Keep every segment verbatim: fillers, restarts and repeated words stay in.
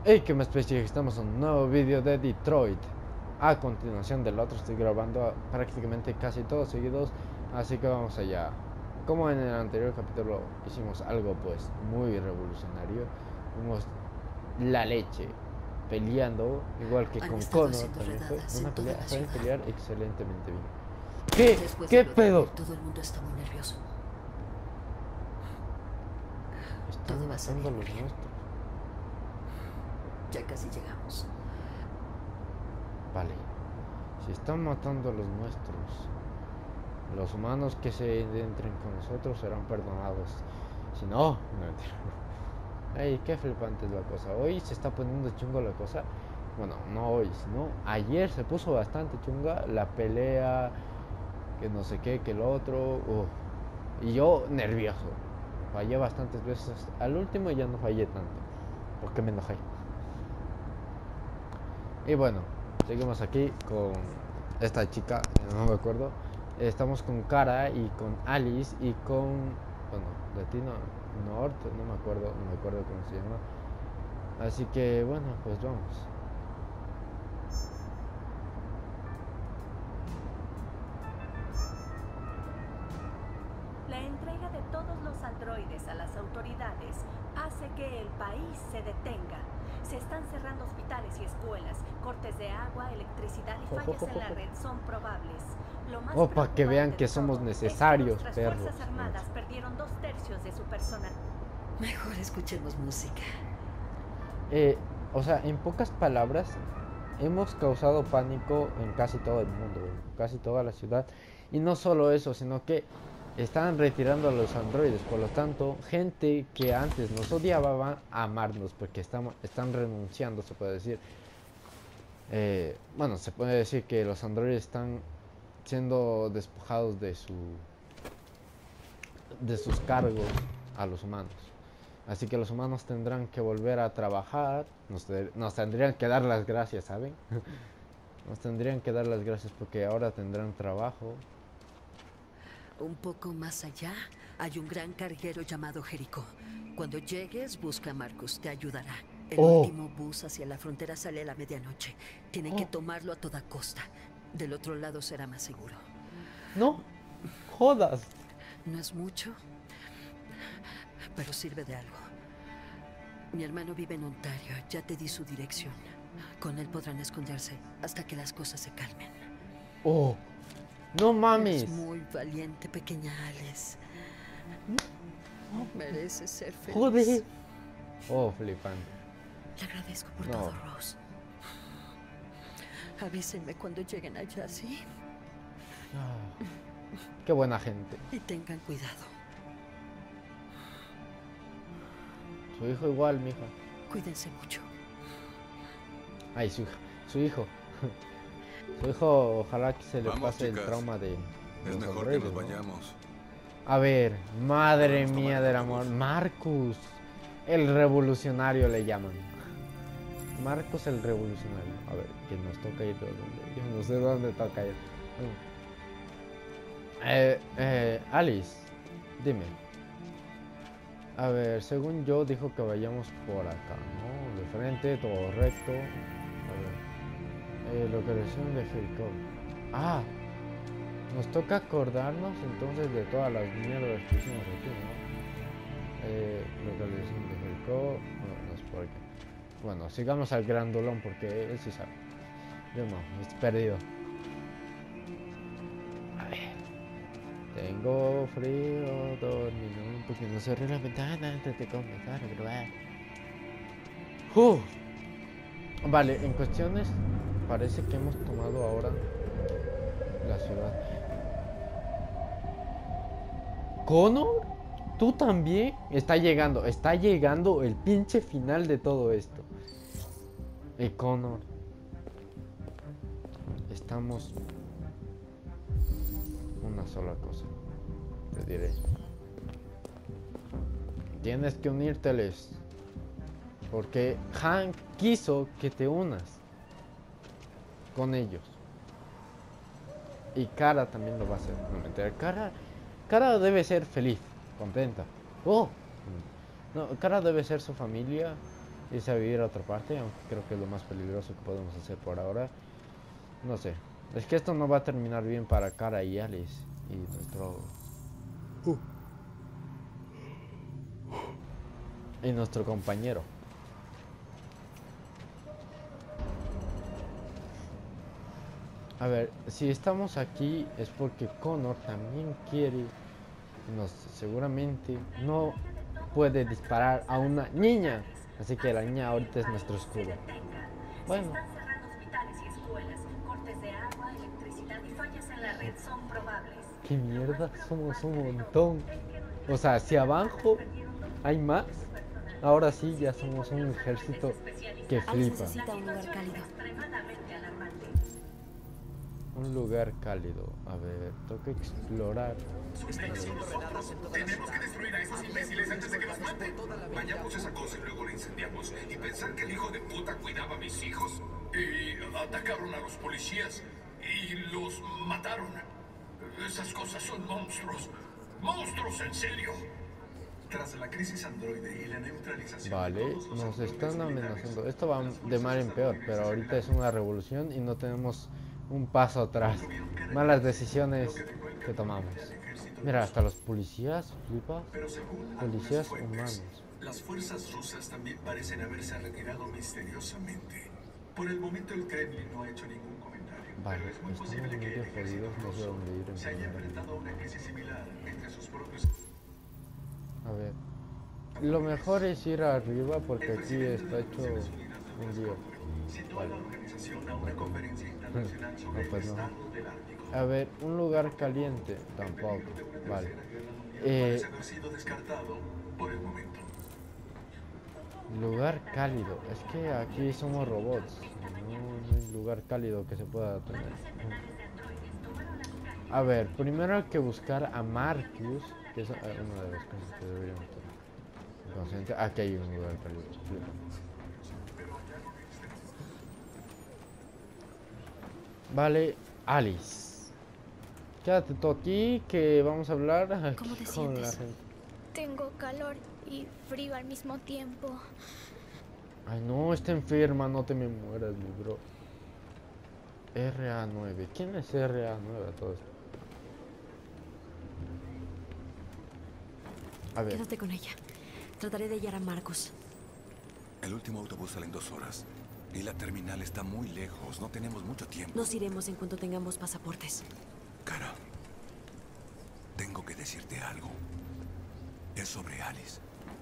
Hey, que me especie, estamos en un nuevo vídeo de Detroit. A continuación del otro estoy grabando prácticamente casi todos seguidos, así que vamos allá. Como en el anterior capítulo hicimos algo pues muy revolucionario, vimos la leche peleando, igual que Han con estado Connor, haciendo también fue redadas una en toda pelea, la saben ciudad. pelear excelentemente bien. ¿Qué? Después de ¿Qué lo de pedo? ayer, todo el mundo está muy nervioso. Están Todo va a matando a salir los bien. nuestros. Ya casi llegamos. Vale, si están matando a los nuestros, los humanos que se entren con nosotros serán perdonados. Si no, no mentira. Ay, qué flipante es la cosa. Hoy se está poniendo chungo la cosa. Bueno, no hoy, sino ayer se puso bastante chunga la pelea, que no sé qué, que el otro. Uh. Y yo nervioso. Fallé bastantes veces. Al último ya no fallé tanto, porque me enojé. Y bueno, seguimos aquí con esta chica, no me acuerdo. Estamos con Cara y con Alice y con, bueno, Latino North, no me acuerdo, no me acuerdo cómo se llama. Así que bueno, pues vamos. La entrega de todos los androides a las autoridades hace que el país se detenga. Se están cerrando hospitales y escuelas. Cortes de agua, electricidad y fallas en la red son probables. Lo más Oh, para que vean preocupante que de somos todo necesarios, es que nuestras perros. fuerzas armadas perdieron dos tercios de su personal. Mejor escuchemos música. Eh, o sea, en pocas palabras, hemos causado pánico en casi todo el mundo, en casi toda la ciudad. Y no solo eso, sino que están retirando a los androides. Por lo tanto, gente que antes nos odiaba va a amarnos porque estamos, están renunciando, se puede decir. Eh, bueno, se puede decir que los androides están siendo despojados de su de sus cargos a los humanos. Así que los humanos tendrán que volver a trabajar, nos, de, nos tendrían que dar las gracias, ¿saben? Nos tendrían que dar las gracias porque ahora tendrán trabajo. Un poco más allá hay un gran carguero llamado Jericó. Cuando llegues, busca a Marcus, te ayudará. El Oh. último bus hacia la frontera sale a la medianoche. Tienen Oh. que tomarlo a toda costa. Del otro lado será más seguro. No, jodas. No es mucho, pero sirve de algo. Mi hermano vive en Ontario, ya te di su dirección. Con él podrán esconderse hasta que las cosas se calmen. Oh, no mames. Eres muy valiente, pequeña Alice. Mereces ser feliz. Joder. Oh, flipante. Le agradezco por No. todo, Rose. Avísenme cuando lleguen allá, ¿sí? Ah, qué buena gente. Y tengan cuidado. Su hijo igual, mija. Cuídense mucho. Ay, su hija, su hijo. Su hijo, ojalá que se le Vamos, pase chicas. el trauma de Es los mejor que androides, nos ¿no? vayamos. A ver, madre Podemos mía tomar del el amor, autobús. Marcus, el revolucionario le llaman. Marcos el revolucionario. A ver, que nos toca ir de dónde. Yo no sé dónde toca ir. Bueno. Eh, eh, Alice, dime. A ver, según yo dijo que vayamos por acá, ¿no? De frente, todo recto. A ver. Eh, localización de Jericó. Ah, nos toca acordarnos entonces de todas las mierdas que hicimos aquí, ¿no? Eh, localización de Jericó. No, no es por aquí. Bueno, sigamos al grandulón porque él sí sabe. Yo no, estoy perdido. A ver. Tengo frío, dormido, porque no cerré la ventana antes de comenzar a grabar. Uh. Vale, en cuestiones, parece que hemos tomado ahora la ciudad. ¿Connor? ¿Tú también? Está llegando, está llegando el pinche final de todo esto. Y Connor. Estamos... Una sola cosa. Te diré. Tienes que unírteles. Porque Hank quiso que te unas con ellos. Y Cara también lo va a hacer. No mentira. Cara, Cara debe ser feliz, contenta. Oh, no, Cara debe ser su familia irse a vivir a otra parte, aunque creo que es lo más peligroso que podemos hacer por ahora. No sé. Es que esto no va a terminar bien para Kara y Alice y nuestro... Uh. Y nuestro compañero. A ver, si estamos aquí es porque Connor también quiere, nos, seguramente no puede disparar a una niña, así que la niña ahorita es nuestro escudo. Bueno. ¿Qué mierda? Somos un montón. O sea, si abajo hay más, ahora sí ya somos un ejército que flipa. Necesita un lugar cálido. Un lugar cálido. A ver, toca explorar. Tenemos que destruir a esos imbéciles antes de que nos maten. Bañamos esa cosa y luego la incendiamos. Y pensar que el hijo de puta cuidaba a mis hijos. Y atacaron a los policías. Y los mataron. Esas cosas son monstruos. ¡Monstruos, en serio! Tras la crisis androide y la neutralización... Vale, nos están amenazando. Esto va de mal en peor, pero ahorita es una revolución y no tenemos un paso atrás. Malas decisiones que tomamos. Mira, hasta los policías, flipa. Policías humanos. Las fuerzas rusas también parecen haberse retirado misteriosamente. Por el momento el Kremlin no ha hecho ningún comentario. Vale, pero es muy estamos posible que medio el ejército jodidos, no sé ruso dónde ir en se haya primer enfrentado a lugar. una crisis similar entre sus propios... A ver, lo mejor es ir arriba porque aquí está hecho un lío. Vale. No, pues no. A ver, un lugar caliente tampoco. Vale. Eh, lugar cálido. Es que aquí somos robots. No, no hay lugar cálido que se pueda tener. A ver, primero hay que buscar a Marcus, que es una de las cosas que deberíamos tener consciente. Aquí hay un lugar cálido. Vale, Alice. Quédate tú aquí que vamos a hablar aquí ¿Cómo te con sientes? la gente. Tengo calor y frío al mismo tiempo. Ay no, está enferma, no te me mueras, mi bro. R A nueve. ¿Quién es R A nueve a todo esto? A ver. Quédate con ella. Trataré de hallar a Marcus. El último autobús sale en dos horas. Y la terminal está muy lejos. No tenemos mucho tiempo. Nos iremos en cuanto tengamos pasaportes. Kara, tengo que decirte algo. Es sobre Alice.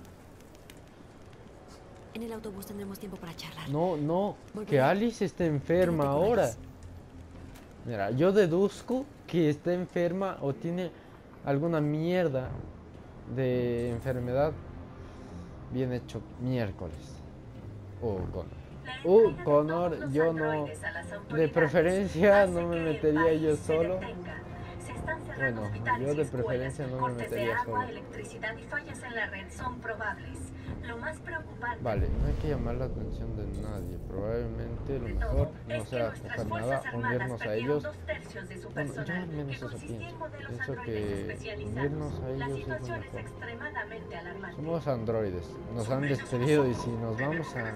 En el autobús tendremos tiempo para charlar. No, no, Volveré. que Alice está enferma Quédate con ahora. Alice. Mira, yo deduzco que está enferma o tiene alguna mierda de enfermedad bien hecho miércoles. O Connor. Uh, Connor, yo no. De preferencia no me metería yo solo. Bueno, yo de preferencia no me metería solo. Electricidad y fallas en la red son probables. Lo más preocupante. Vale, no hay que llamar la atención de nadie. Probablemente lo mejor no sea coger nada, unirnos a ellos. Bueno, yo al menos eso pienso. Pienso que unirnos a ellos es lo mejor. Somos androides, nos han despedido y si nos vamos a...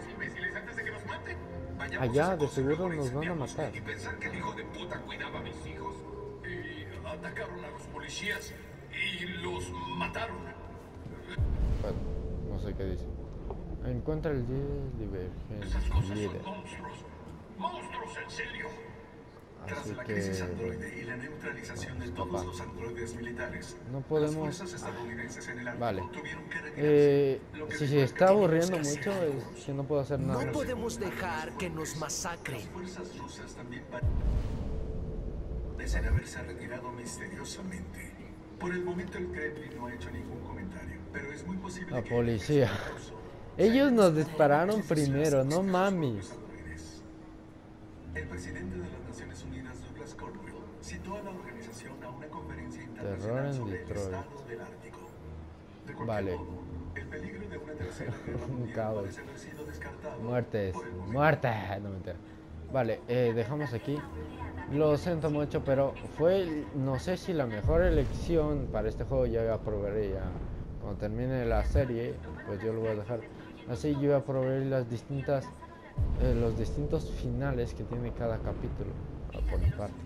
allá de seguro nos van a matar. Y pensar que el hijo de puta cuidaba a mis hijos. Y atacaron a los policías. Y los mataron. Bueno, no sé qué dice. Encuentra el líder Esas divergente cosas líder. son monstruos. Monstruos, en serio. Tras Así la crisis que androide y la neutralización de todos papá, los androides militares, no las podemos... fuerzas estadounidenses en el Vale. Ártico tuvieron que retirarse. Eh, Lo que si se significa está que aburriendo tenemos que mucho hacer es que no puedo hacer nada. No podemos dejar que nos masacren. Las fuerzas rusas también parecen haberse retirado misteriosamente. Por el momento el Kremlin no ha hecho ningún comentario, pero es muy posible La que el policía. ejército ruso Ellos nos dispararon primero, no los mames. androides. El presidente de las Naciones Unidas, Douglas Caldwell, citó a la organización a una conferencia Terror internacional en sobre el Detroit. estado del Ártico. De cualquier Vale. modo, el peligro de una tercera guerra Un mundial caos. parece haber sido descartado Muertes, por el momento. muerte, no me entero. Vale, eh, dejamos aquí. Lo siento mucho, pero fue, no sé si la mejor elección para este juego. Ya probaré ya cuando termine la serie, pues yo lo voy a dejar. Así yo voy a proveer las distintas, eh, los distintos finales que tiene cada capítulo, por mi parte.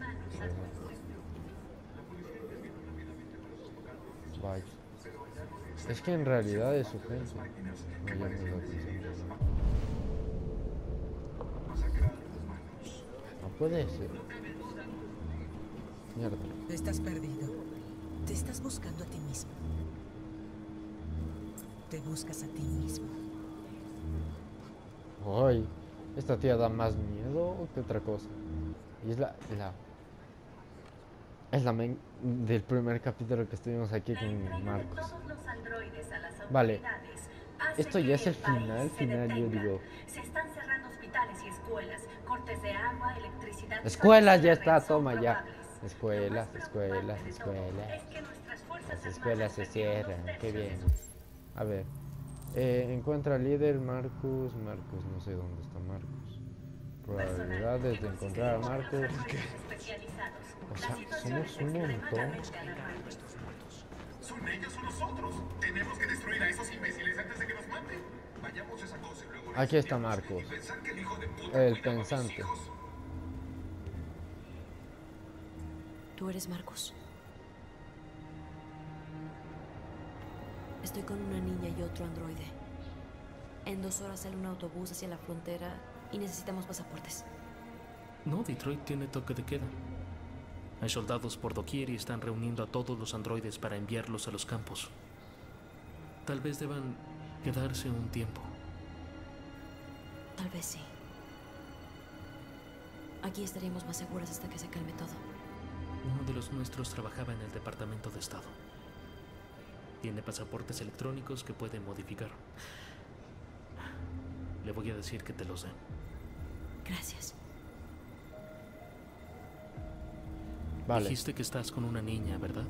Vaya. Es que en realidad es urgente. No llame la atención. No puede ser. Mierda. Estás perdido. Te estás buscando a ti mismo. Te buscas a ti mismo. Ay, esta tía da más miedo que otra cosa. Y es la, la es la main del primer capítulo que estuvimos aquí con Marcos. Vale, esto ya es el final, final yo digo. Se están cerrando hospitales y escuelas, cortes de agua, electricidad. Escuelas ya está, toma ya. Escuelas, escuelas, escuelas. Las escuelas se cierran, qué bien. A ver, eh, encuentra al líder Marcus, Marcus, no sé dónde está Marcus. Probabilidades de encontrar a Marcus. O sea, somos un montón. ¿Son ellos o nosotros? Tenemos que destruir a esos imbéciles antes de que nos maten. Vayamos a esa cosa y luego aquí está Marcus, el pensante. ¿Tú eres Marcus? Estoy con una niña y otro androide. En dos horas sale un autobús hacia la frontera y necesitamos pasaportes. No, Detroit tiene toque de queda. Hay soldados por doquier y están reuniendo a todos los androides para enviarlos a los campos. Tal vez deban quedarse un tiempo. Tal vez sí. Aquí estaríamos más seguras hasta que se calme todo. Uno de los nuestros trabajaba en el Departamento de Estado. Tiene pasaportes electrónicos que puede modificar. Le voy a decir que te los den. Gracias. Vale. Dijiste que estás con una niña, ¿verdad?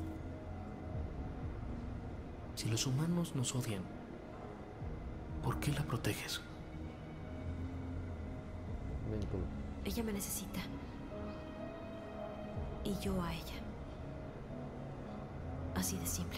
Si los humanos nos odian, ¿por qué la proteges? Vínculo. Ella me necesita. Y yo a ella. Así de simple.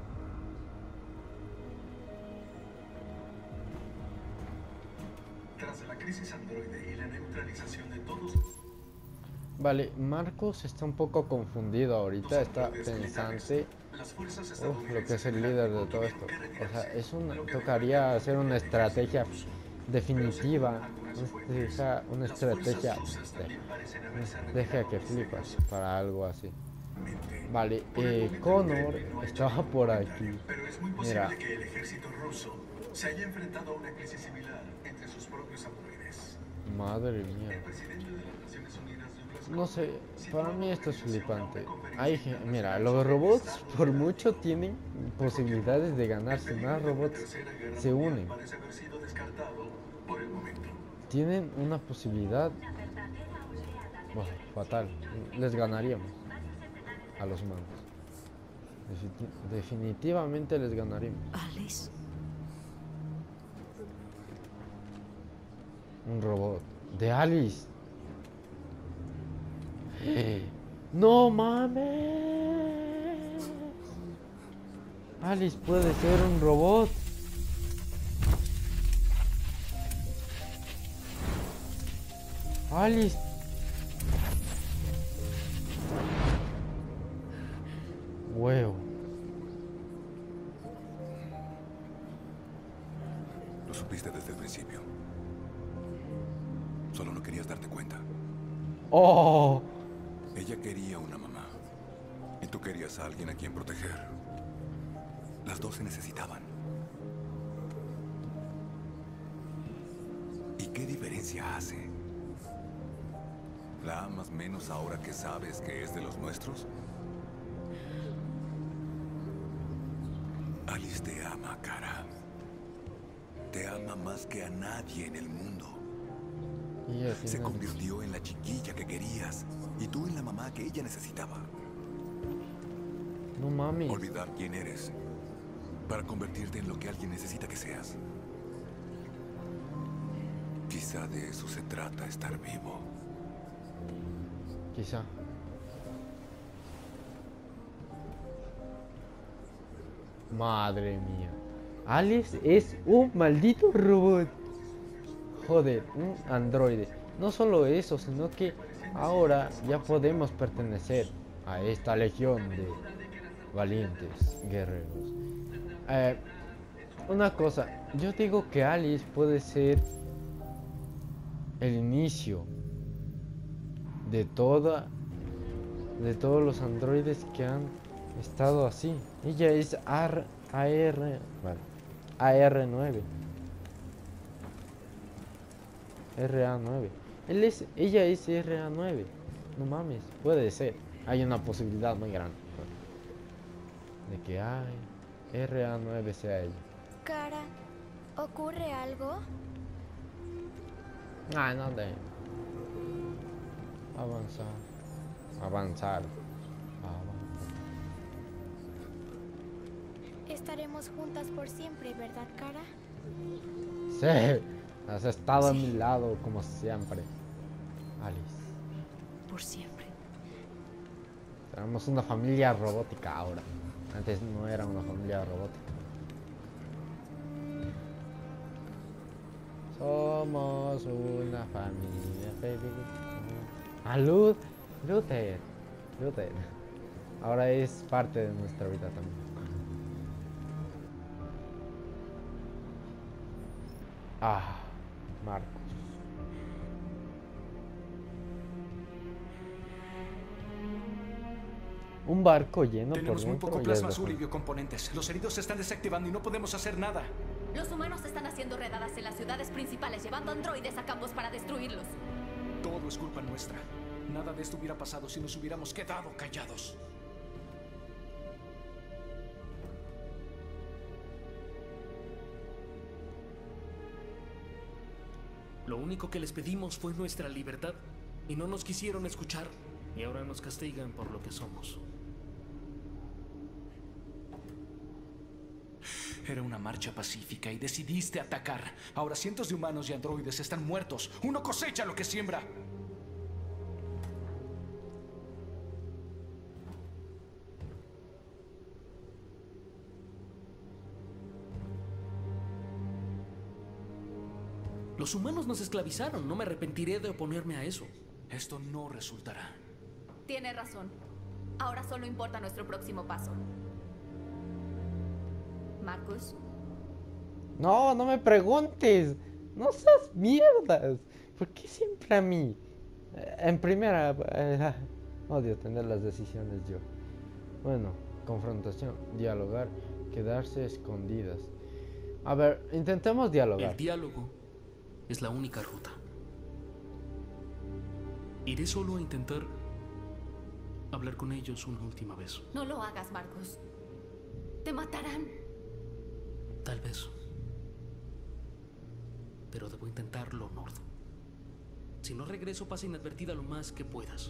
Tras la crisis androide y la neutralización de todos. Vale, Marcos está un poco confundido ahorita, está pensante. Uf, lo que es el líder de todo esto. O sea, es una, tocaría hacer una estrategia definitiva, una, una estrategia, deja que flipas para algo así. Vale, eh, Connor estaba por aquí. Pero es muy Mira. posible que el ejército ruso se haya enfrentado a una crisis similar entre sus propios androides. Madre mía. El presidente de las Naciones Unidas, Douglas No sé, para mí esto es flipante. Hay, mira, los robots por mucho tienen posibilidades de ganar. Si más robots se unen, parece haber sido descartado por el momento. tienen una posibilidad, bueno, fatal. Les ganaríamos a los humanos. Defini- definitivamente les ganaríamos. Alice. Un robot de Alice. No mames. Alice puede ser un robot. Alice. Huevo. Lo supiste desde el principio. Solo no querías darte cuenta. Oh. Ella quería una mamá. Y tú querías a alguien a quien proteger. Las dos se necesitaban. ¿Y qué diferencia hace? ¿La amas menos ahora que sabes que es de los nuestros? Alice te ama, cara. Te ama más que a nadie en el mundo. Y ella Se tiene- convirtió en la chiquilla que querías y tú en la mamá que ella necesitaba. No mames. Olvidar quién eres para convertirte en lo que alguien necesita que seas. Quizá de eso se trata estar vivo. Quizá. Madre mía. Alice es un maldito robot. Joder, un androide. No solo eso, sino que ahora ya podemos pertenecer a esta legión de valientes guerreros. Eh, una cosa, yo digo que Alice puede ser el inicio de toda de todos los androides que han estado así. Ella es A R, vale, A R nueve. R A nueve. Él es, ella es R A nueve. No mames, puede ser. Hay una posibilidad muy grande de que ay, R A nueve sea ella. Cara, ¿ocurre algo? Ah, no de avanzar. Avanzar. Avanzar. Estaremos juntas por siempre, ¿verdad, Cara? Sí, has estado Sí. a mi lado como siempre, Alice. Por siempre. Tenemos una familia robótica ahora. Antes no era una familia robótica. Somos una familia feliz. Ah, Lud, Luther, Luther. Ahora es parte de nuestra vida también. Ah, Marcos. Un barco lleno Tenemos por muy dentro poco ya es plasma azul y bastante. biocomponentes. Los heridos se están desactivando y no podemos hacer nada. Los humanos están haciendo redadas en las ciudades principales, llevando androides a campos para destruirlos. Todo es culpa nuestra. Nada de esto hubiera pasado si nos hubiéramos quedado callados. Lo único que les pedimos fue nuestra libertad y no nos quisieron escuchar y ahora nos castigan por lo que somos. Era una marcha pacífica y decidiste atacar. Ahora cientos de humanos y androides están muertos. Uno cosecha lo que siembra. Los humanos nos esclavizaron, no me arrepentiré de oponerme a eso. Esto no resultará. Tiene razón. Ahora solo importa nuestro próximo paso. Marcus, No, no me preguntes. No seas mierdas. ¿Por qué siempre a mí? Eh, En primera, eh, odio tener las decisiones yo. Bueno, confrontación, dialogar, quedarse escondidas. A ver, intentemos dialogar. El diálogo es la única ruta. Iré solo a intentar hablar con ellos una última vez. no lo hagas, Marcus. Te matarán. Tal vez. Pero debo intentarlo, Nord. Si no regreso, pasa inadvertida lo más que puedas.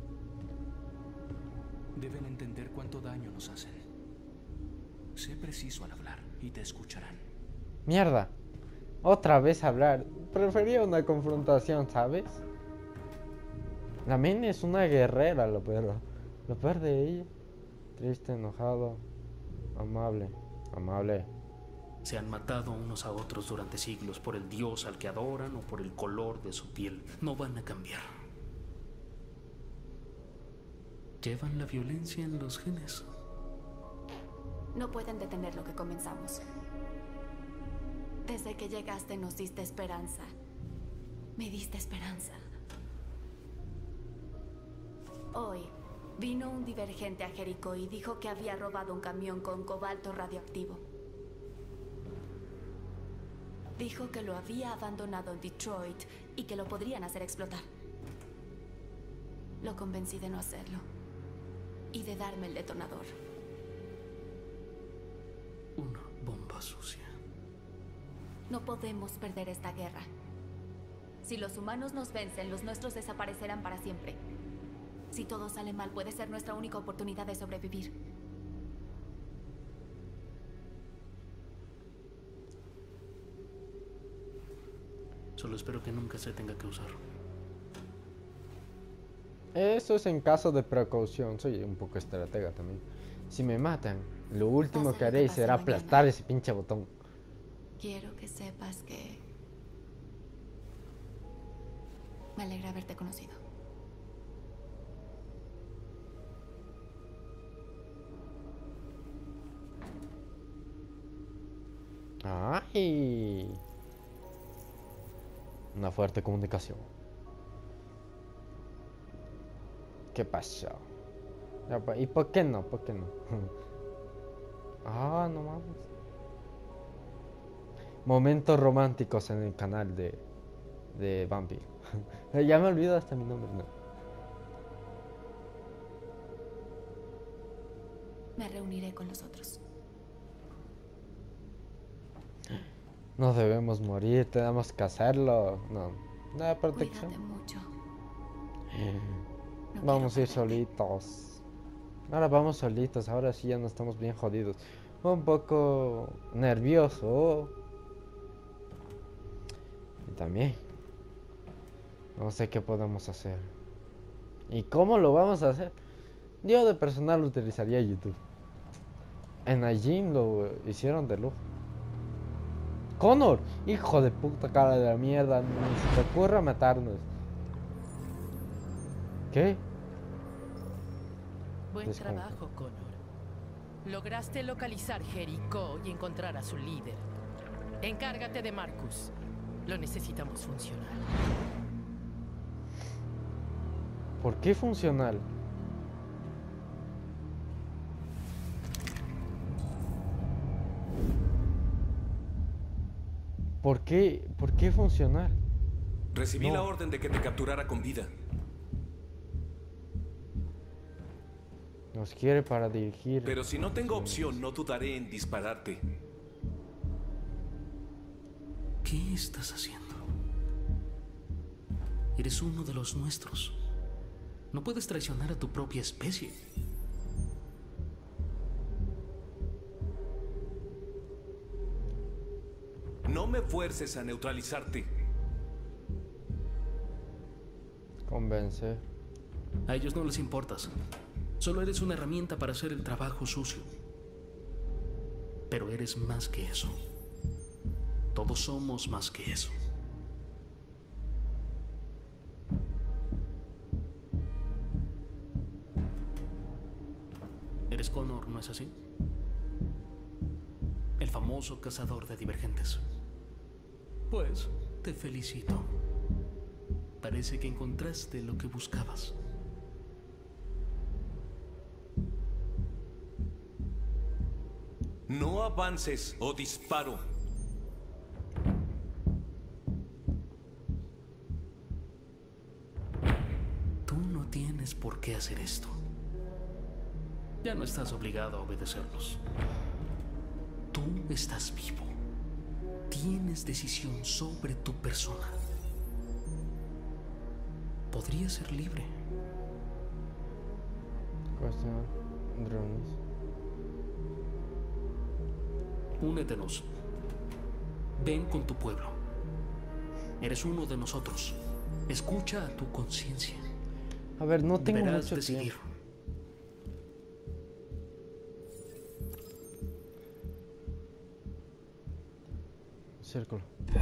Deben entender cuánto daño nos hacen. Sé preciso al hablar y te escucharán. Mierda. Otra vez hablar. Prefería una confrontación, ¿sabes? La Min es una guerrera, lo peor. Lo peor de ella. Triste, enojado, amable. Amable. Se han matado unos a otros durante siglos por el dios al que adoran o por el color de su piel. No van a cambiar. Llevan la violencia en los genes. No pueden detener lo que comenzamos. Desde que llegaste nos diste esperanza. Me diste esperanza. Hoy vino un divergente a Jericó y dijo que había robado un camión con cobalto radioactivo. Dijo que lo había abandonado en Detroit y que lo podrían hacer explotar. Lo convencí de no hacerlo y de darme el detonador. Una bomba sucia. No podemos perder esta guerra. Si los humanos nos vencen, los nuestros desaparecerán para siempre. Si todo sale mal, puede ser nuestra única oportunidad de sobrevivir. Solo espero que nunca se tenga que usar. Eso es en caso de precaución. Soy un poco estratega también. Si me matan, lo último que haré será aplastar ese pinche botón. Quiero que sepas que me alegra haberte conocido. Ay. Una fuerte comunicación. ¿Qué pasó? ¿Y por qué no? ¿Por qué no? Ah, no mames. Momentos románticos en el canal de de Bambi. Ya me olvido hasta mi nombre, no. Me reuniré con los otros. No debemos morir, tenemos que hacerlo. No, nada de protección. Cuídate mucho. No vamos a ir solitos. Ahora vamos solitos, ahora sí ya no estamos bien jodidos. Un poco nervioso. Y también no sé qué podemos hacer. ¿Y cómo lo vamos a hacer? Yo de personal utilizaría YouTube. En Ajin lo hicieron de lujo. Connor, hijo de puta cara de la mierda, ni se te ocurra matarnos. ¿Qué? Buen trabajo, Connor. Lograste localizar Jericho y encontrar a su líder. Encárgate de Marcus. Lo necesitamos funcional. ¿Por qué funcional? ¿Por qué? ¿Por qué funcional? Recibí No. la orden de que te capturara con vida. Nos quiere para dirigir. Pero si no tengo opción, no dudaré en dispararte. ¿Qué estás haciendo? Eres uno de los nuestros. No puedes traicionar a tu propia especie. No me fuerces a neutralizarte. Convencer. A ellos no les importas. Solo eres una herramienta para hacer el trabajo sucio. Pero eres más que eso. Todos somos más que eso. Eres Connor, ¿no es así? El famoso cazador de divergentes. Pues, te felicito. Parece que encontraste lo que buscabas. No avances o disparo. Tú no tienes por qué hacer esto. Ya no estás obligado a obedecerlos. Tú estás vivo. Tienes decisión sobre tu persona. Podrías ser libre. Cuestión drones. Únetenos. Ven con tu pueblo. Eres uno de nosotros. Escucha a tu conciencia. A ver, no tengo Deberás mucho decidir. tiempo. Círculo.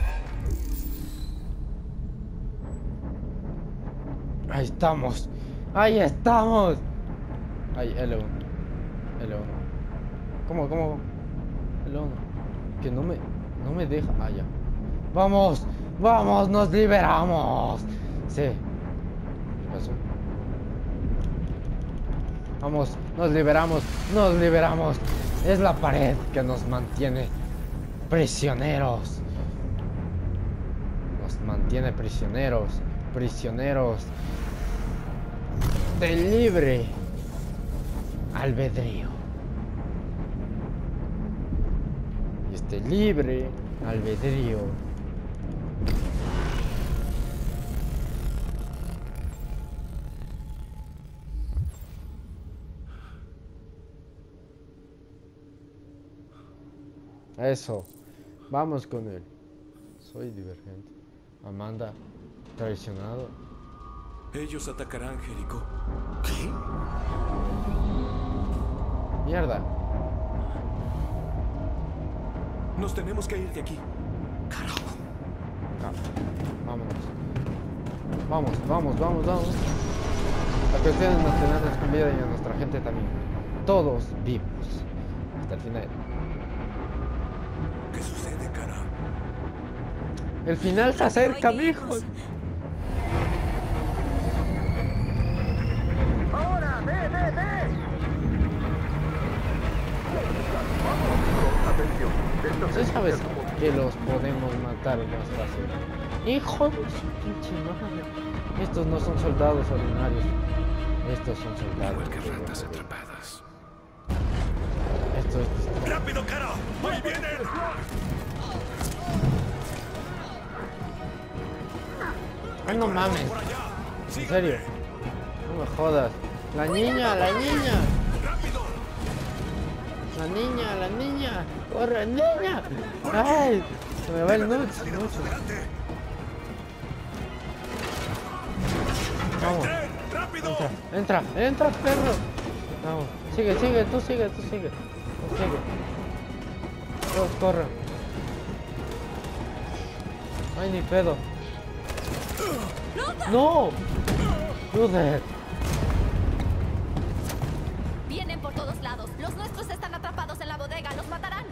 Ahí estamos. Ahí estamos. Ahí, L uno. L uno. ¿Cómo, cómo? L uno. Que no me, no me deja. Ah, ya. Vamos, vamos, nos liberamos. Sí. ¿Qué pasó? Vamos, nos liberamos, nos liberamos. Es la pared que nos mantiene prisioneros. Nos mantiene prisioneros, prisioneros de libre albedrío. Y este libre albedrío eso. Vamos con él. Soy divergente. Amanda, traicionado. Ellos atacarán Jericho. ¿Qué? Mierda. Nos tenemos que ir de aquí. Carajo. Vámonos. Vamos, vamos, vamos, vamos. La cuestión es mantenernos con vida y a nuestra gente también. Todos vivos. Hasta el final. ¿Qué sucede, cara? El final se acerca, mijo. ¡Ahora! ¡Ve, ve, ve! ¿Sí sabes que los podemos matar más fácil? ¡Hijo de su pinche madre! Estos no son soldados ordinarios. Estos son soldados. Igual que ratas atrapadas. Esto es... ¡Rápido, cara! ¡Ahí vienen! ¡Ay, no mames! En serio. No me jodas. ¡La niña, la niña! ¡La niña, la niña! ¡Corre, niña! ¡Ay! Se me va el nuts, mucho. Vamos. Entra, entra, entra, perro. Vamos. Sigue, sigue, tú sigue, tú sigue. Tú sigue. Todos corren. Ay, ni pedo. ¡No! ¡Luther! Vienen por todos lados. Los nuestros están atrapados en la bodega. Los matarán.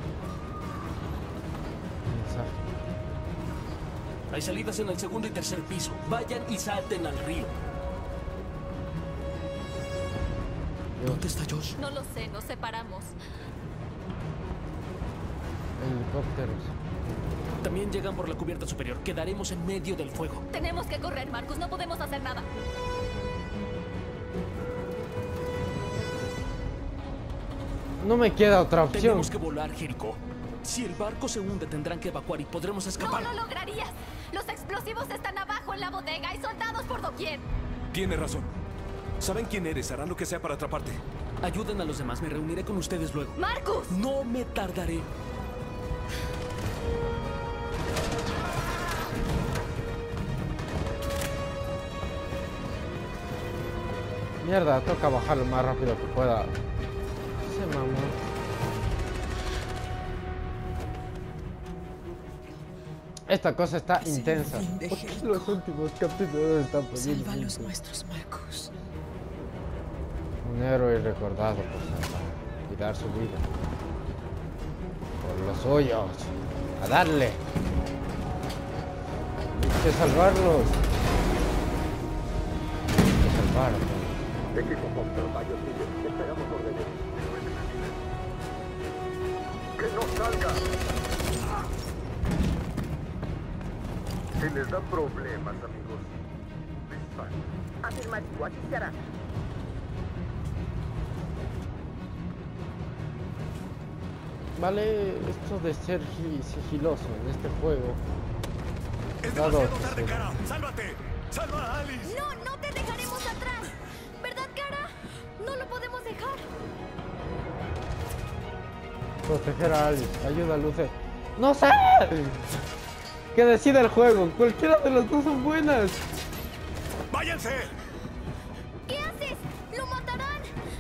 Hay salidas en el segundo y tercer piso. Vayan y salten al río. ¿Dónde está Josh? No lo sé, nos separamos. Helicópteros. También llegan por la cubierta superior. Quedaremos en medio del fuego. Tenemos que correr, Marcus. No podemos hacer nada. No me queda otra opción. Tenemos que volar, Jericho. Si el barco se hunde, tendrán que evacuar y podremos escapar. No lo lograrías. Los explosivos están abajo en la bodega. Hay soldados por doquier. Tiene razón. Saben quién eres. Harán lo que sea para atraparte. Ayuden a los demás. Me reuniré con ustedes luego. ¡Marcus! No me tardaré. Mierda, toca bajar lo más rápido que pueda. Se mamó. Esta cosa está Es intensa. el fin de ¿Por qué Jericho? los últimos capítulos están poniendo? Salva a los nuestros, Marcus. Un héroe recordado por salvar y dar su vida. Por los suyos. A darle. Hay que salvarlos. Hay que salvarlos. Equipo Foster, vaya sigue. Esperamos órdenes. ¡Que no salga! Si les da problemas, amigos, disparen. Afirmativo, aquí se hará. Vale, esto de ser gi- sigiloso en este juego. ¡Es Dado demasiado que tarde, se- cara! ¡Sálvate! ¡Salva a Alice! No, no te dejaremos atrás. ¿Verdad, cara? No lo podemos dejar. Proteger a Alice. Ayuda a Luce. ¡No sé! Que decida el juego. Cualquiera de las dos son buenas. ¡Váyanse! ¿Qué haces? ¡Lo matarán!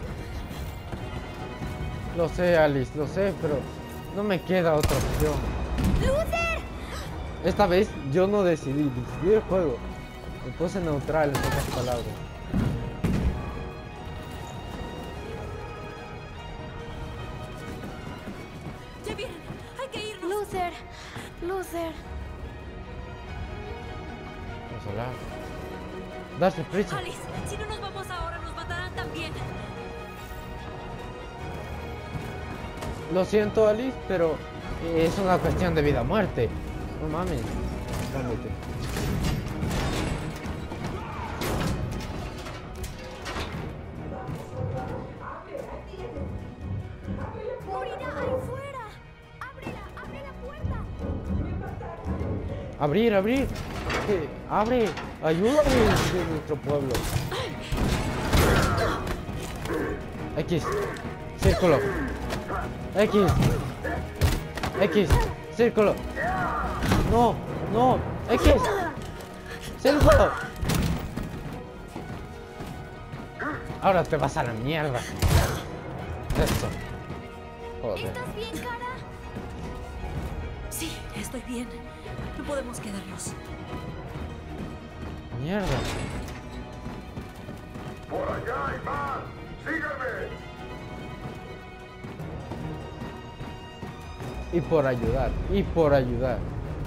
Lo sé, Alice, lo sé, pero no me queda otra opción. ¡Luther! Esta vez yo no decidí, decidí el juego. Me puse neutral en pocas palabras. ¡Ya vienen! ¡Hay que irnos! Luther, Luther. Vamos a hablar. Darse prisa. Alice, si no nos vamos ahora, nos matarán también. Lo siento, Alice, pero es una cuestión de vida o muerte. No mames. Cálmate. ¡Morirá ahí fuera! ¡Ábrela! ¡Abre la puerta! Abrir, abrir. Eh, abre. Ayúdame de nuestro pueblo. X. Círculo. X. X. Círculo. No, no. X. Círculo. Ahora te vas a la mierda. Eso. Joder. ¿Estás bien, cara? Sí, estoy bien. No podemos quedarnos. Mierda. ¡Por allá hay más! ¡Síganme! Y por ayudar, y por ayudar.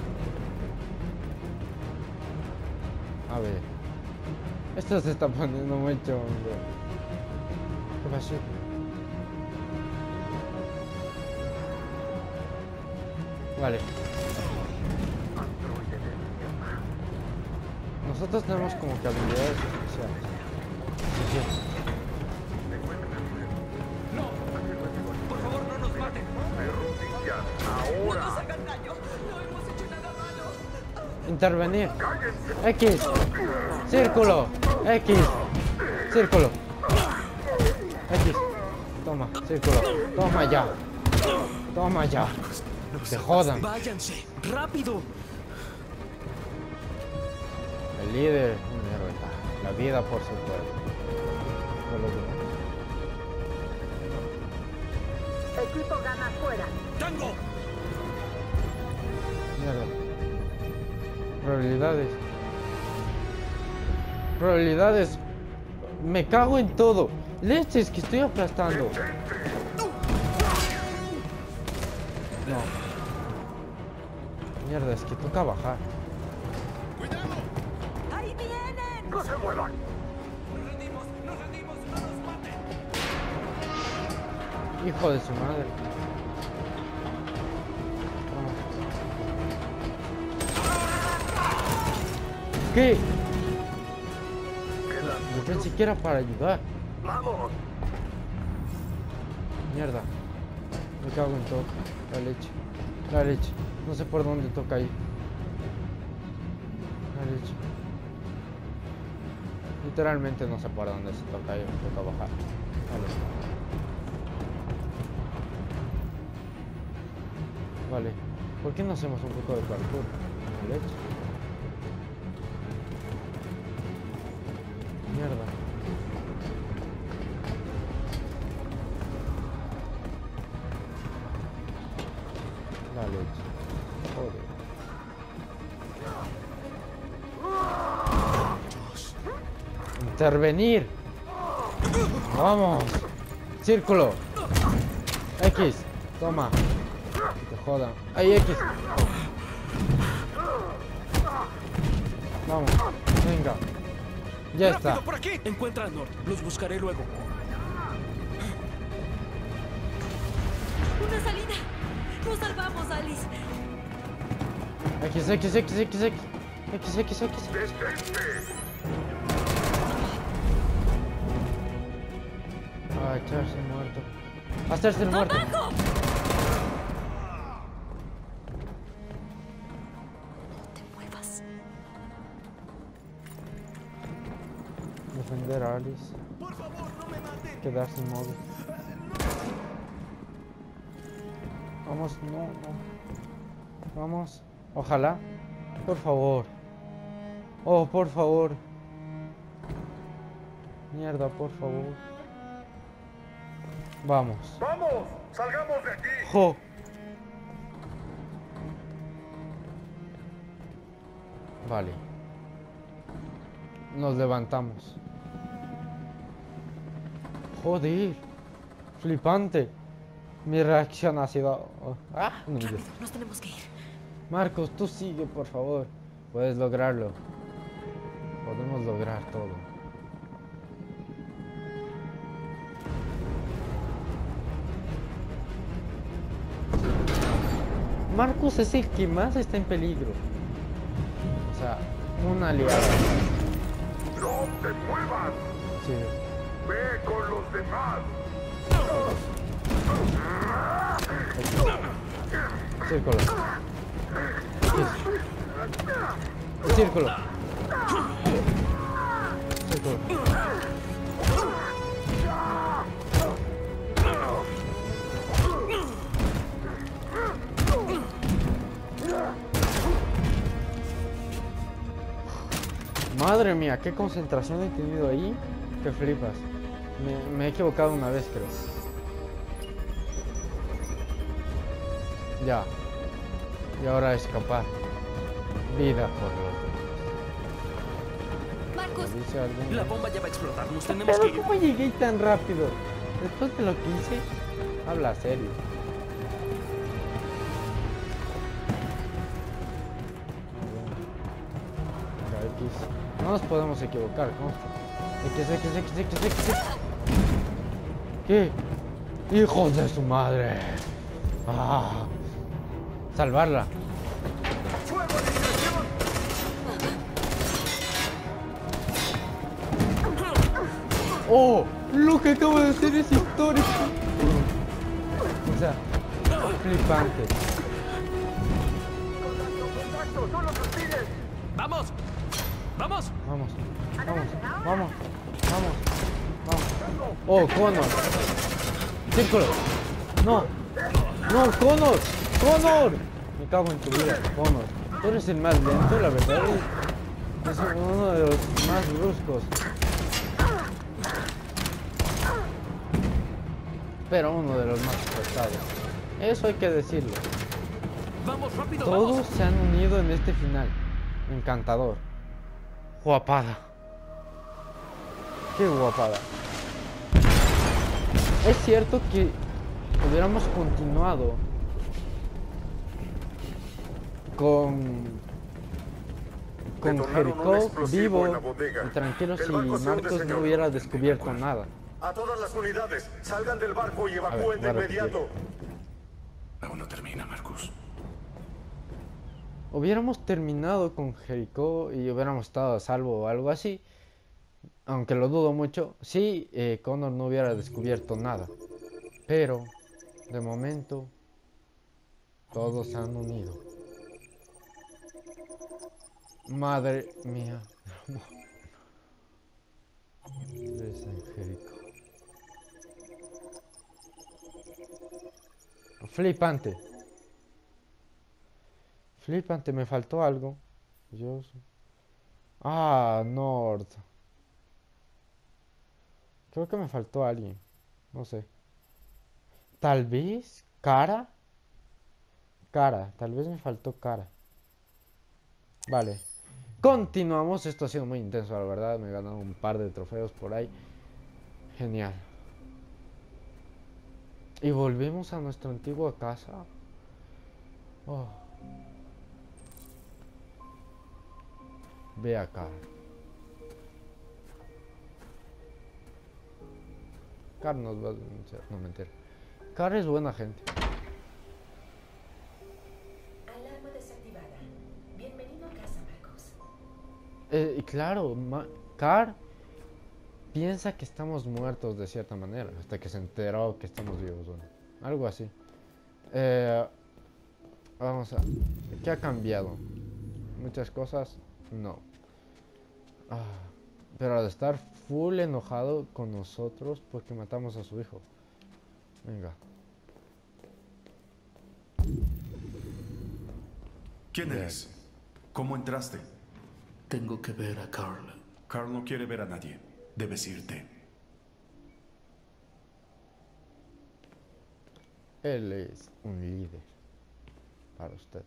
A ver. Esto se está poniendo muy chongo. ¿Qué pasó? Vale. Nosotros tenemos como que habilidades especiales. Sí. Por favor, no nos maten. Ahora. No nos hagan daño. No hemos hecho nada malo. Intervenir. X. Círculo. X. Círculo. X. Toma, círculo. Toma ya. Toma ya. Se jodan. Váyanse, rápido. El líder, un héroe. La vida por su pueblo. Equipo gana fuera. ¡Tango! Mierda. Probabilidades. Probabilidades. Me cago en todo. Leches que estoy aplastando. No. Mierda, es que toca bajar. ¡Ahí vienen! ¡No se muevan! Nos rendimos, nos rendimos, no nos maten. Hijo de su madre. Vamos. ¿Qué? Yo pensé que era para ayudar. ¡Vamos! Mierda. Me cago en todo. La leche. La leche. No sé por dónde toca ir. La leche. Literalmente no sé por dónde se toca ir. Me toca bajar. Vale. Vale. ¿Por qué no hacemos un poco de parkour? La leche. Mierda. La leche. Joder. Intervenir. Vamos. Círculo. X. Toma. Te jodan. Ahí X. Vamos. Venga. Ya está. ¡Rápido, por aquí! Encuentra a Nord. Los buscaré luego. ¡Una salida! ¡Nos salvamos, Alice! X, X, X, X, X. X, X, X. Ah, echarse el muerto. Hacerse el muerto. ¡Abajo! No te muevas. Defender a Alice. Por favor, no me maten. Quedarse inmóvil. Vamos, no, no. Vamos. Ojalá. Por favor. Oh, por favor. Mierda, por favor. Vamos. ¡Vamos! ¡Salgamos de aquí! ¡Jo! Vale. Nos levantamos. Joder. Flipante. Mi reacción ha sido... oh, ¡ah! No, Rápido, nos tenemos que ir. Marcos, tú sigue, por favor. Puedes lograrlo. Podemos lograr todo. Marcos es el que más está en peligro. O sea, un aliado. ¡No te muevas! Sí. ¡Ve con los demás! Círculo. Círculo. Círculo. Madre mía, qué concentración he tenido ahí. Que flipas. Me, me he equivocado una vez, creo. Ya. Y ahora escapar. Vida por los demás. Marcus, ¿Dice algo? La bomba ya va a explotar, nos tenemos Pero que ir. ¿cómo llegué tan rápido? Después de lo que hice, habla serio. No nos podemos equivocar, ¿no? X, X, X, X, X. ¿Qué? ¡Hijos de su madre! ¡Ah! ¡Salvarla! ¡Oh! Lo que acabo de hacer es histórico. O sea, flipante. ¡Vamos! ¡Vamos! Vamos, vamos, vamos, vamos, vamos. Oh, Connor. Círculo. No, no, Connor, Connor. Me cago en tu vida, Connor. Tú eres el más lento, la verdad. Es uno de los más bruscos. Pero uno de los más esforzados. Eso hay que decirlo. Vamos, rápido, Todos vamos. se han unido en este final. Encantador. Guapada. Qué guapada. Es cierto que hubiéramos continuado con con Jericó vivo y tranquilo si Marcos no hubiera descubierto nada. A todas las unidades, salgan del barco y evacúen de inmediato. Aún no termina, Marcus. Hubiéramos terminado con Jericó y hubiéramos estado a salvo o algo así, aunque lo dudo mucho, si eh, Connor no hubiera descubierto nada. Pero, de momento, todos se han unido. Madre mía. De San Jericó. Flipante. Flipante, me faltó algo. Yo... Ah, Nord. Creo que me faltó alguien. No sé. Tal vez Cara. Cara, tal vez me faltó Cara. Vale. Continuamos. Esto ha sido muy intenso, la verdad. Me he ganado un par de trofeos por ahí. Genial. Y volvemos a nuestra antigua casa. Oh. Ve acá. Car nos va a denunciar. No, mentira. Car es buena gente. Alarma desactivada. Bienvenido a casa, Marcos. Eh, y claro, Car piensa que estamos muertos de cierta manera. Hasta que se enteró que estamos vivos. Bueno, algo así. Eh, vamos a... ¿Qué ha cambiado? Muchas cosas. No. Ah, pero al estar full enojado con nosotros porque matamos a su hijo. Venga. ¿Quién eres? ¿Cómo entraste? Tengo que ver a Carl. Carl no quiere ver a nadie. Debes irte. Él es un líder para ustedes.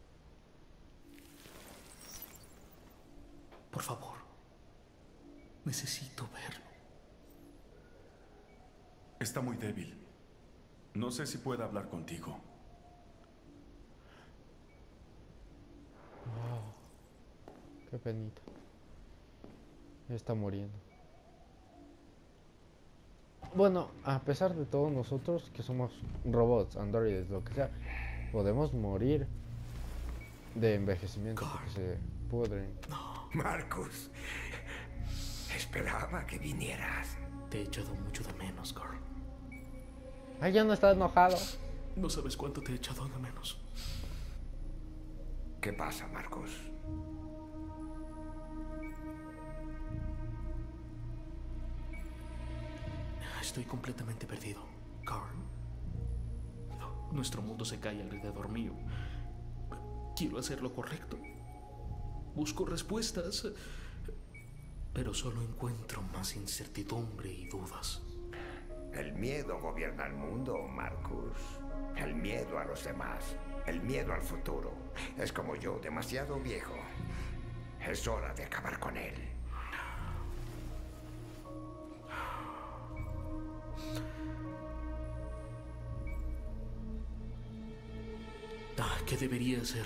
Por favor. Necesito verlo. Está muy débil. No sé si pueda hablar contigo. Oh, qué penita. Está muriendo. Bueno, a pesar de todo, nosotros que somos robots, androides, lo que sea, podemos morir de envejecimiento porque se pudren. No. Marcus, esperaba que vinieras. Te he echado mucho de menos, Carl. Ay, ya no estás enojado. No sabes cuánto te he echado de menos. ¿Qué pasa, Marcus? Estoy completamente perdido, Carl. Nuestro mundo se cae alrededor mío. Quiero hacer lo correcto. Busco respuestas, pero solo encuentro más incertidumbre y dudas. El miedo gobierna el mundo, Marcus. El miedo a los demás. El miedo al futuro. Es como yo, demasiado viejo. Es hora de acabar con él. Ah, ¿qué debería hacer?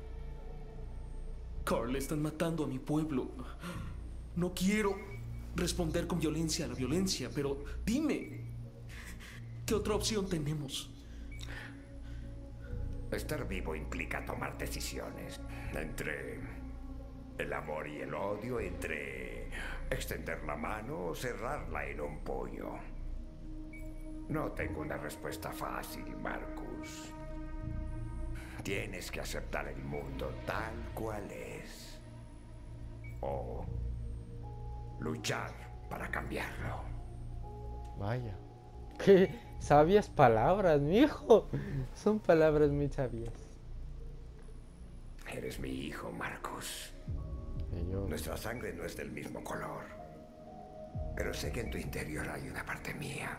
Carl, están matando a mi pueblo. No quiero responder con violencia a la violencia, pero dime, ¿qué otra opción tenemos? Estar vivo implica tomar decisiones. Entre el amor y el odio, entre extender la mano o cerrarla en un puño. No tengo una respuesta fácil, Marcus. Tienes que aceptar el mundo tal cual es. O luchar para cambiarlo. Vaya. Qué sabias palabras, mi hijo. Son palabras muy sabias. Eres mi hijo, Marcus. Yo... Nuestra sangre no es del mismo color. Pero sé que en tu interior hay una parte mía.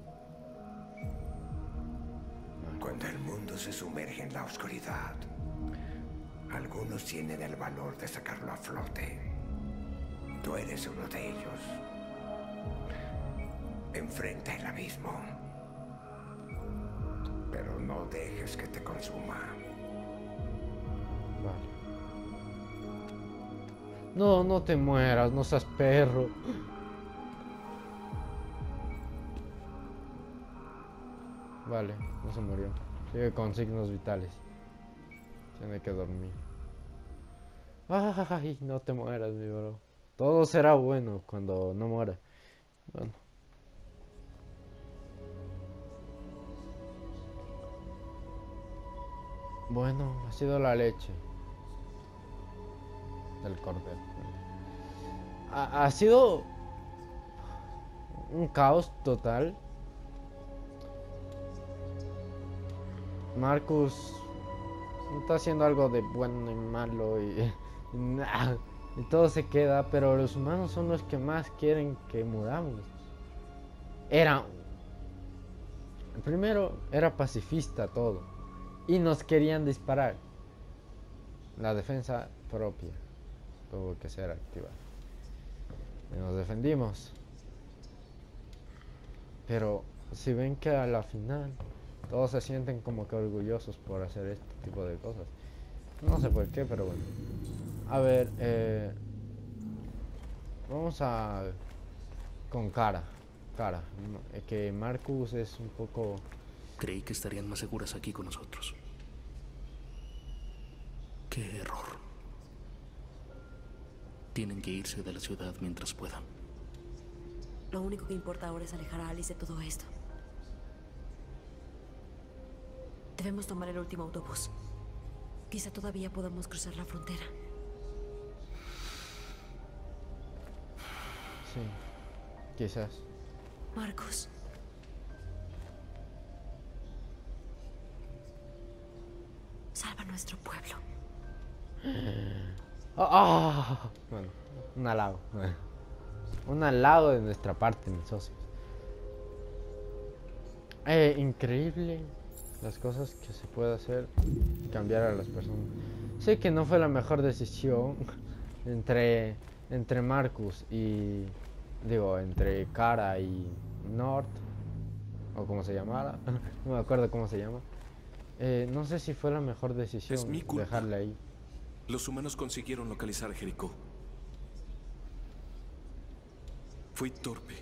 Cuando el mundo se sumerge en la oscuridad, algunos tienen el valor de sacarlo a flote. Tú eres uno de ellos. Enfrenta el abismo. Pero no dejes que te consuma. Vale. No, no te mueras, no seas perro. Vale, no se murió. Sigue con signos vitales. Tiene que dormir. Ay, no te mueras, mi bro. Todo será bueno cuando no muera. Bueno. Bueno, ha sido la leche del cordero. Ha, ha sido un caos total. Marcus está haciendo algo de bueno y malo y, y, y todo se queda, pero los humanos son los que más quieren que muramos. Era primero era pacifista todo y nos querían disparar. La defensa propia tuvo que ser activada y nos defendimos, pero si ven que a la final todos se sienten como que orgullosos por hacer este tipo de cosas. No sé por qué, pero bueno. A ver, eh, vamos a... con Cara. Cara. Que Marcus es un poco... Creí que estarían más seguras aquí con nosotros. ¡Qué error! Tienen que irse de la ciudad mientras puedan. Lo único que importa ahora es alejar a Alice de todo esto. Debemos tomar el último autobús. Quizá todavía podamos cruzar la frontera. Sí, quizás. Marcus. Salva nuestro pueblo. Oh, oh. Bueno, un halago. Un halago de nuestra parte, mis socios. Eh, increíble las cosas que se puede hacer, cambiar a las personas. Sé que no fue la mejor decisión entre entre Marcus y digo entre Cara y Nord, o como se llamara, no me acuerdo cómo se llama. Eh, no sé si fue la mejor decisión es mi culpa. Dejarle ahí. Los humanos consiguieron localizar a Jericó. Fui torpe.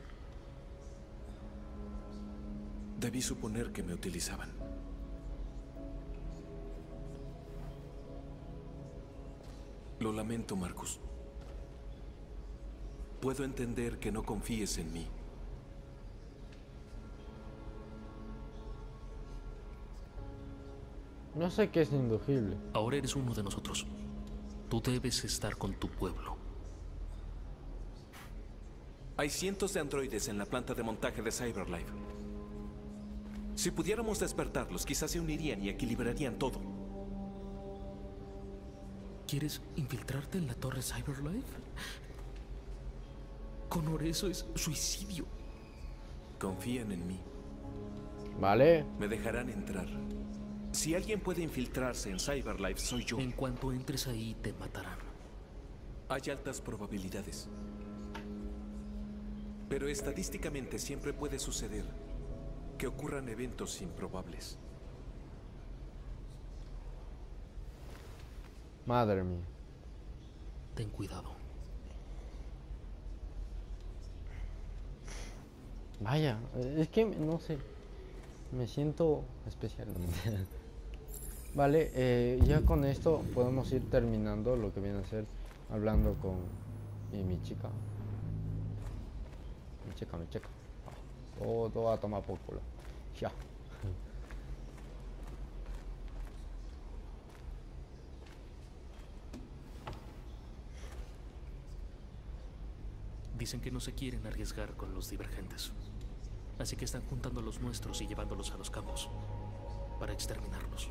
Debí suponer que me utilizaban. Lo lamento, Marcus. Puedo entender que no confíes en mí. No sé qué es inducible. Ahora eres uno de nosotros. Tú debes estar con tu pueblo. Hay cientos de androides en la planta de montaje de Cyberlife. Si pudiéramos despertarlos, quizás se unirían y equilibrarían todo. ¿Quieres infiltrarte en la torre Cyberlife? Connor, eso es suicidio. Confían en mí. Vale. Me dejarán entrar. Si alguien puede infiltrarse en Cyberlife, soy yo. En cuanto entres ahí, te matarán. Hay altas probabilidades. Pero estadísticamente siempre puede suceder que ocurran eventos improbables. Madre mía. Ten cuidado. Vaya, es que no sé. Me siento especial. Vale, eh, ya con esto podemos ir terminando lo que viene a ser hablando con y mi chica. Mi chica, mi chica. Todo, todo a tomar por culo. Ya. Dicen que no se quieren arriesgar con los divergentes. Así que están juntando a los nuestros y llevándolos a los campos para exterminarlos.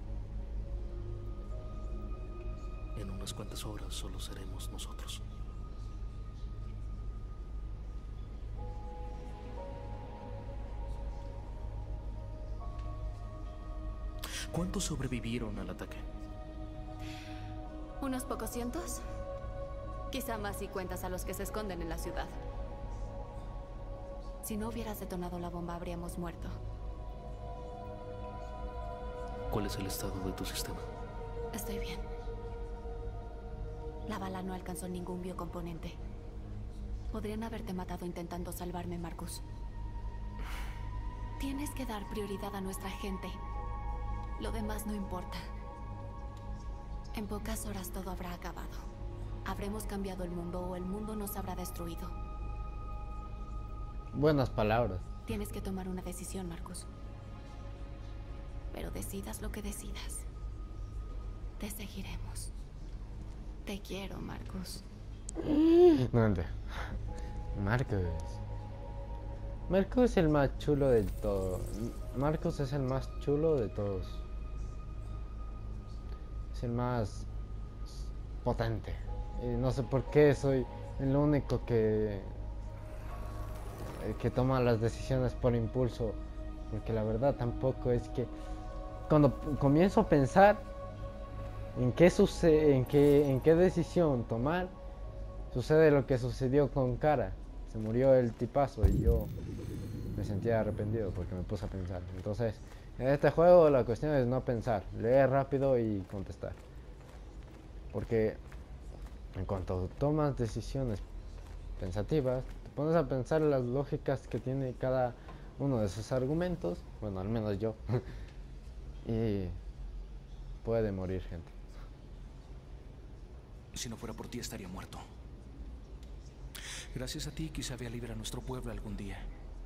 En unas cuantas horas solo seremos nosotros. ¿Cuántos sobrevivieron al ataque? ¿Unos pocos cientos? Quizá más si cuentas a los que se esconden en la ciudad. Si no hubieras detonado la bomba, habríamos muerto. ¿Cuál es el estado de tu sistema? Estoy bien. La bala no alcanzó ningún biocomponente. Podrían haberte matado intentando salvarme, Marcus. Tienes que dar prioridad a nuestra gente. Lo demás no importa. En pocas horas todo habrá acabado. Habremos cambiado el mundo o el mundo nos habrá destruido. Buenas palabras. Tienes que tomar una decisión, Marcus. Pero decidas lo que decidas. Te seguiremos. Te quiero, Marcus. ¿Dónde? Marcus. Marcus es el más chulo de todo. Marcus es el más chulo de todos. Es el más potente. Y no sé por qué soy el único que que toma las decisiones por impulso, porque la verdad tampoco es que cuando comienzo a pensar en qué sucede, en qué en qué decisión tomar, sucede lo que sucedió con Kara. Se murió el tipazo y yo me sentía arrepentido porque me puse a pensar. Entonces, en este juego la cuestión es no pensar, leer rápido y contestar. Porque en cuanto tomas decisiones pensativas, te pones a pensar las lógicas que tiene cada uno de esos argumentos, bueno, al menos yo, y puede morir gente. Si no fuera por ti estaría muerto. Gracias a ti quizá vea libre a nuestro pueblo algún día.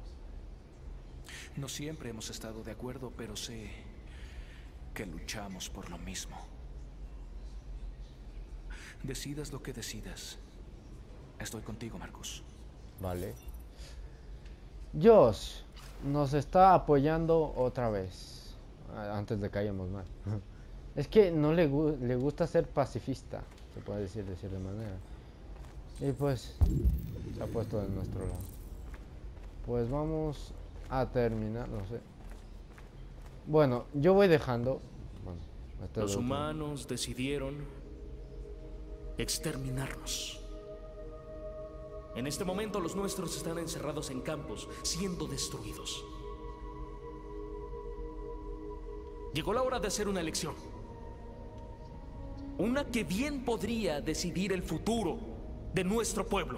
No siempre hemos estado de acuerdo, pero sé que luchamos por lo mismo. Decidas lo que decidas. Estoy contigo, Marcus. Vale. Josh nos está apoyando otra vez. Antes de que hayamos mal. Es que no le, gu le gusta ser pacifista, se puede decir de cierta manera. Y pues se ha puesto de nuestro lado. Pues vamos a terminar, no sé. Bueno, yo voy dejando. Bueno, este los humanos decidieron exterminarnos. En este momento los nuestros están encerrados en campos, siendo destruidos. Llegó la hora de hacer una elección. Una que bien podría decidir el futuro de nuestro pueblo.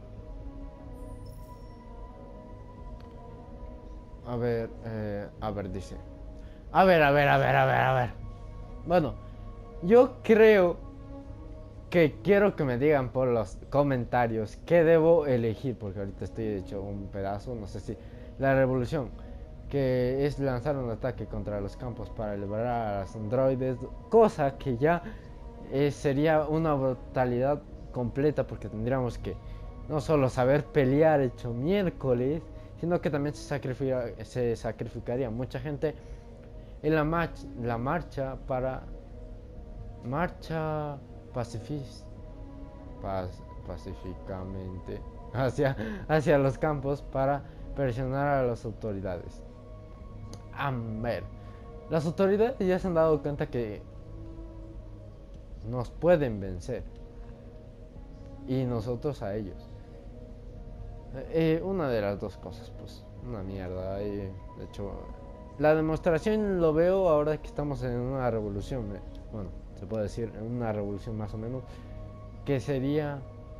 A ver, eh, a ver, dice. A ver, a ver, a ver, a ver, a ver. Bueno, yo creo que quiero que me digan por los comentarios qué debo elegir, porque ahorita estoy hecho un pedazo, no sé si la revolución, que es lanzar un ataque contra los campos para liberar a los androides, cosa que ya eh, sería una brutalidad completa, porque tendríamos que no solo saber pelear hecho miércoles, sino que también se, sacrifica, se sacrificaría mucha gente en la, march la marcha para marcha pacifis Pac pacíficamente hacia, hacia los campos para presionar a las autoridades. A ver, las autoridades ya se han dado cuenta que nos pueden vencer y nosotros a ellos. Eh, una de las dos cosas, pues, una mierda. Eh, de hecho, la demostración lo veo ahora que estamos en una revolución. Eh, bueno, se puede decir en una revolución más o menos, que sería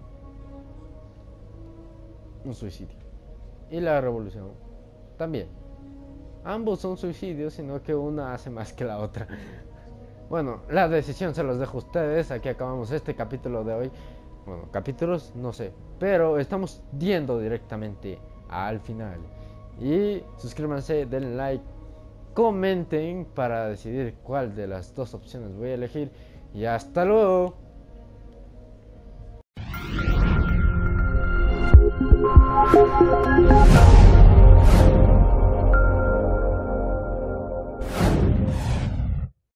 un suicidio. Y la revolución también. Ambos son suicidios, sino que una hace más que la otra. Bueno, la decisión se los dejo a ustedes. Aquí acabamos este capítulo de hoy. Bueno, capítulos no sé, pero estamos yendo directamente al final. Y suscríbanse, denle like, comenten para decidir cuál de las dos opciones voy a elegir. Y hasta luego. We'll be right back.